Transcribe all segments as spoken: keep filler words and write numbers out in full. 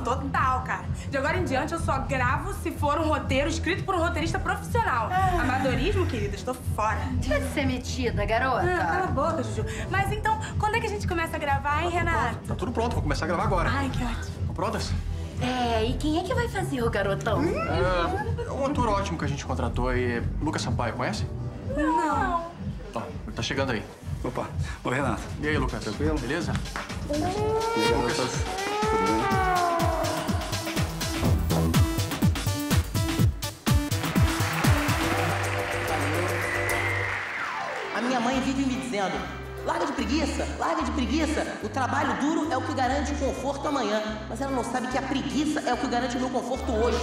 total, cara. De agora em diante, eu só gravo se for um roteiro escrito por um roteirista profissional. Ah. Amadorismo, querida, estou fora. Deixa de ser metida, garota. Ah, cala a boca, Juju. Mas então, quando é que a gente começa a gravar, hein, tá Renato? Tá tudo pronto, vou começar a gravar agora. Ai, que ótimo. Estão prontas? É, e quem é que vai fazer o garotão? Hum? É, é um ator ótimo que a gente contratou aí. Lucas Sampaio, conhece? Não. Ó, ele tá chegando aí. Opa. Oi, Renato. E aí, Lucas? Tranquilo? Beleza? E aí, Lucas? Tudo bem? A minha mãe vive me dizendo: larga de preguiça, larga de preguiça. O trabalho duro é o que garante o conforto amanhã. Mas ela não sabe que a preguiça é o que garante o meu conforto hoje.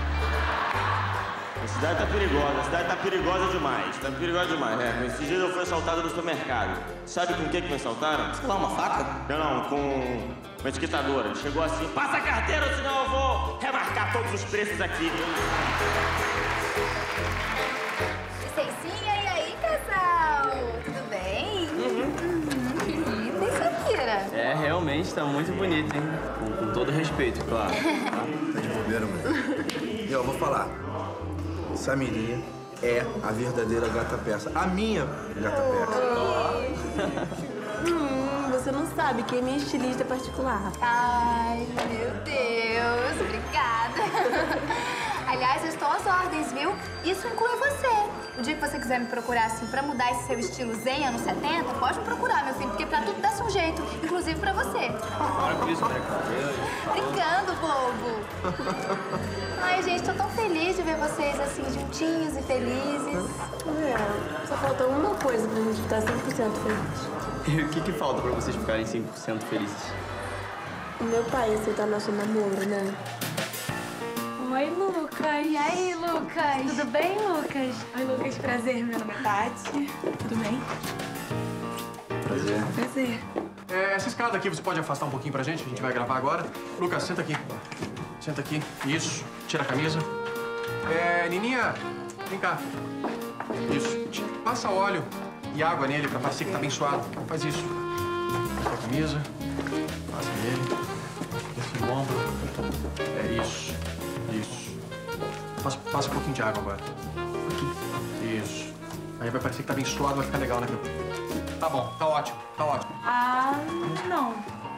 A cidade tá perigosa, a cidade tá perigosa demais. Tá perigosa demais, né? Esses dias eu fui assaltado no supermercado. Sabe com o que que me assaltaram? Sei lá, uma faca? Não, não, com uma etiquetadora. Chegou assim: passa a carteira, senão eu vou remarcar todos os preços aqui. Licencinha, e aí, casal? Tudo bem? Uhum. Bonita, hein, Shakira? É, realmente tá muito bonito, hein? Com, com todo respeito, claro. Tá de bobeira, mano. E ó, vou falar. Samirinha é a verdadeira gata-persa. A minha gata-persa. Hum, você não sabe quem é minha estilista particular. Ai, meu Deus, obrigada. Aliás, eu estou às ordens, viu? Isso inclui você. O dia que você quiser me procurar, assim, pra mudar esse seu estilo zen anos setenta, pode me procurar, meu filho, porque pra tudo dá-se um jeito, inclusive pra você. Para com isso, né, Brincando, bobo. Ai, gente, tô tão feliz de ver vocês, assim, juntinhos e felizes. É, só falta uma coisa pra gente ficar cem por cento feliz. E o que que falta pra vocês ficarem cem por cento felizes? O meu pai aceitar nosso namoro, né? Oi, Lucas. E aí, Lucas? Tudo bem, Lucas? Oi, Lucas. Prazer. Meu nome é Tati. Tudo bem? Prazer. Prazer. É, essa escada aqui você pode afastar um pouquinho pra gente? A gente vai gravar agora. Lucas, senta aqui. Senta aqui. Isso. Tira a camisa. É, Nininha, vem cá. Isso. Passa óleo e água nele pra parecer que tá bem suado. Faz isso. Tira a camisa. Passa nele. Desce no ombro. É isso. Isso. Passa, passa um pouquinho de água agora. Aqui. Isso. Aí vai parecer que tá bem suado, vai ficar legal, né? Tá bom, tá ótimo, tá ótimo. Ah, não.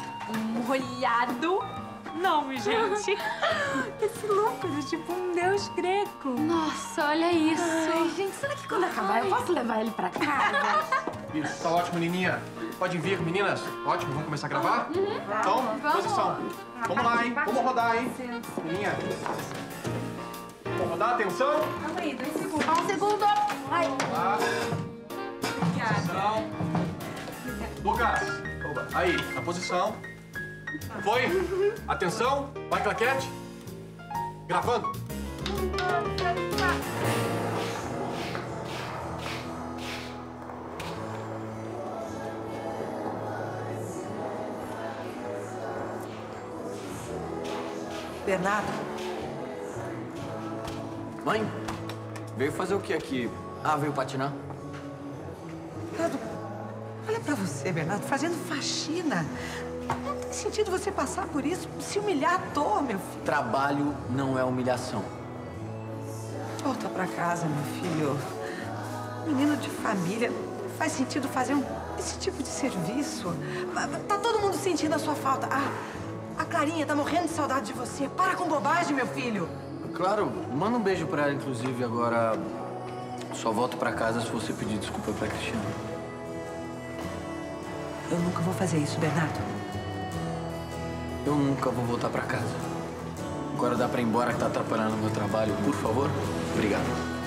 Molhado? Não, gente. Esse Lucas é tipo um deus grego. Nossa, olha isso. Ai, gente, será que quando acabar eu posso levar ele pra casa? Isso, tá ótimo, Nininha. Podem vir, meninas. Ótimo, vamos começar a gravar? Uhum. Então, vamos. posição. Vamos lá, hein? Vamos rodar, hein? Nininha. Vamos rodar, atenção. Calma aí, dois segundos. Um segundo. Ai. Vamos lá. Posição. Lucas. Aí, a posição. Foi. Atenção. Vai, claquete. Gravando. Bernardo? Mãe, veio fazer o que aqui? Ah, veio patinar? Bernardo, olha pra você, Bernardo, fazendo faxina. Não tem sentido você passar por isso, se humilhar à toa, meu filho. Trabalho não é humilhação. Volta pra casa, meu filho. Menino de família, não faz sentido fazer um, esse tipo de serviço. Tá todo mundo sentindo a sua falta. Ah, a Clarinha tá morrendo de saudade de você. Para com bobagem, meu filho. Claro, manda um beijo pra ela, inclusive. Agora, só volto pra casa se você pedir desculpa pra Cristiano. Eu nunca vou fazer isso, Bernardo. Eu nunca vou voltar pra casa. Agora dá pra ir embora que tá atrapalhando o meu trabalho, por favor? Obrigado.